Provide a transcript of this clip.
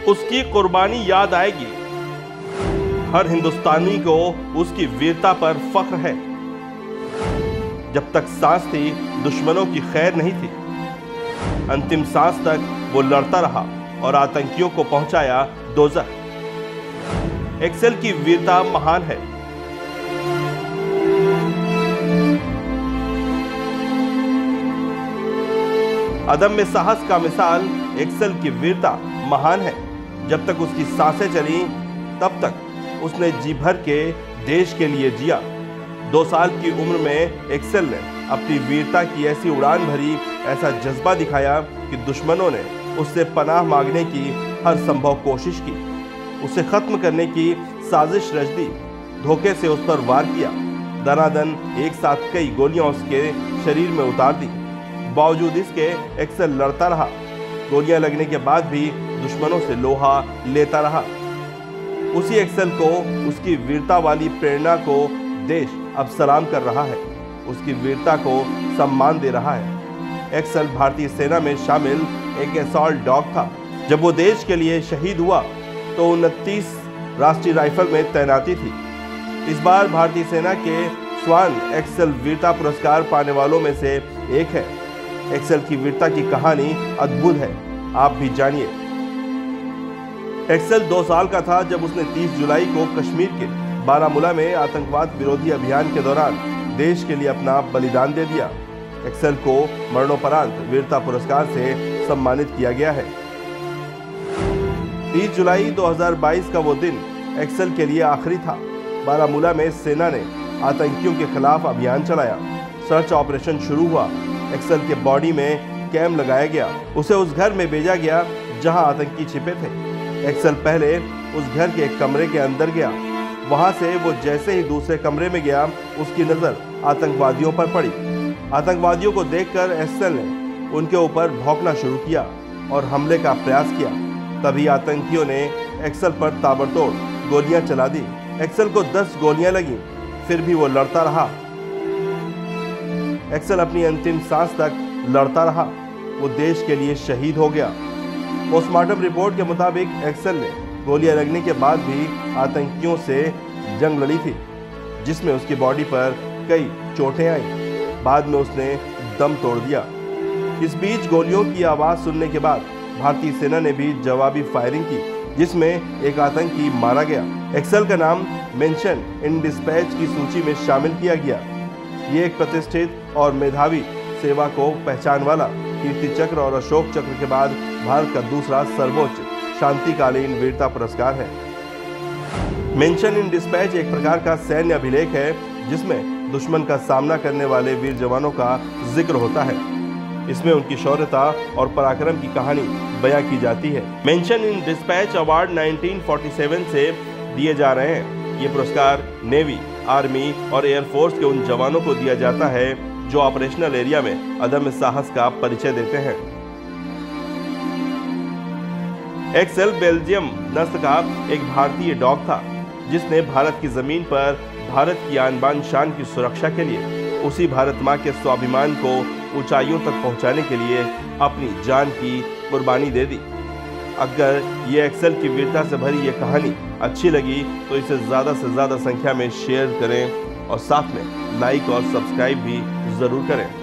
उसकी कुर्बानी याद आएगी। हर हिंदुस्तानी को उसकी वीरता पर फख्र है। जब तक सांस थी दुश्मनों की खैर नहीं थी। अंतिम सांस तक वो लड़ता रहा और आतंकियों को पहुंचाया दोज़ख। एक्सेल की वीरता महान है। अदम्य साहस का मिसाल एक्सेल की वीरता महान है। जब तक उसकी सांसें चली तब तक उसने जी भर के देश के लिए जिया। 2 साल की उम्र में एक्सेल ने अपनी वीरता की ऐसी उड़ान भरी, ऐसा जज्बा दिखाया कि दुश्मनों ने उससे पनाह मांगने की हर संभव कोशिश की। उसे खत्म करने की साजिश रच दी। धोखे से उस पर वार किया। दनादन एक साथ कई गोलियां उसके शरीर में उतार दी। बावजूद इसके एक्सेल लड़ता रहा। गोलियां लगने के बाद भी दुश्मनों से लोहा लेता रहा। उसी एक्सेल को, उसकी वीरता वाली प्रेरणा को देश अब सलाम कर रहा है। उसकी वीरता को सम्मान दे रहा है। एक्सेल भारतीय सेना में शामिल एक असॉल्ट डॉग था। जब वो देश के लिए शहीद हुआ तो 29 राष्ट्रीय राइफल में तैनाती थी। इस बार भारतीय सेना के स्वान एक्सेल वीरता पुरस्कार पाने वालों में से एक है। एक्सेल की वीरता की कहानी अद्भुत है, आप भी जानिए। एक्सेल 2 साल का था जब उसने 30 जुलाई को कश्मीर के बारामूला में आतंकवाद विरोधी अभियान के दौरान देश के लिए अपना बलिदान दे दिया। एक्सेल को मरणोपरांत वीरता पुरस्कार से सम्मानित किया गया है। 30 जुलाई 2022 का वो दिन एक्सेल के लिए आखिरी था। बारामूला में सेना ने आतंकियों के खिलाफ अभियान चलाया। सर्च ऑपरेशन शुरू हुआ। एक्सेल के बॉडी में कैम लगाया गया। उसे उस घर में भेजा गया जहां आतंकी छिपे थे। एक्सेल पहले उस घर के एक कमरे के अंदर गया। वहां से वो जैसे ही दूसरे कमरे में गया, उसकी नजर आतंकवादियों पर पड़ी। आतंकवादियों को देखकर एक्सेल ने उनके ऊपर भौंकना शुरू किया और हमले का प्रयास किया। तभी आतंकियों ने एक्सेल पर ताबड़तोड़ गोलियां चला दी। एक्सेल को 10 गोलियां लगी, फिर भी वो लड़ता रहा। एक्सेल अपनी अंतिम सांस तक लड़ता रहा। वो देश के लिए शहीद हो गया। पोस्टमार्टम रिपोर्ट के मुताबिक एक्सेल ने गोलियां लगने के बाद भी आतंकियों से जंग लड़ी थी, जिसमें उसकी बॉडी पर कई चोटें आईं। बाद में उसने दम तोड़ दिया। इस बीच गोलियों की आवाज सुनने के बाद भारतीय सेना ने भी जवाबी फायरिंग की, जिसमें एक आतंकी मारा गया। एक्सेल का नाम मेंशन इन डिस्पैच की सूची में शामिल किया गया। ये एक प्रतिष्ठित और मेधावी सेवा को पहचान वाला कीर्ति चक्र और अशोक चक्र के बाद भारत का दूसरा सर्वोच्च शांतिकालीन वीरता पुरस्कार है। मेंशन इन डिस्पैच एक प्रकार का सैन्य अभिलेख है, जिसमें दुश्मन का सामना करने वाले वीर जवानों का जिक्र होता है। इसमें उनकी शौर्यता और पराक्रम की कहानी बयां की जाती है। मेंशन इन डिस्पैच अवार्ड 1947 से दिए जा रहे हैं। ये पुरस्कार नेवी, आर्मी और एयरफोर्स के उन जवानों को दिया जाता है जो ऑपरेशनल एरिया में अदम्य साहस का परिचय देते हैं। एक्सेल बेल्जियम नस्ल का एक भारतीय डॉग था, जिसने भारत की जमीन पर भारत की आन बान शान की सुरक्षा के लिए, उसी भारत मां के स्वाभिमान को ऊंचाइयों तक पहुंचाने के लिए अपनी जान की कुर्बानी दे दी। अगर ये एक्सेल की वीरता से भरी ये कहानी अच्छी लगी तो इसे ज़्यादा से ज़्यादा संख्या में शेयर करें और साथ में लाइक और सब्सक्राइब भी ज़रूर करें।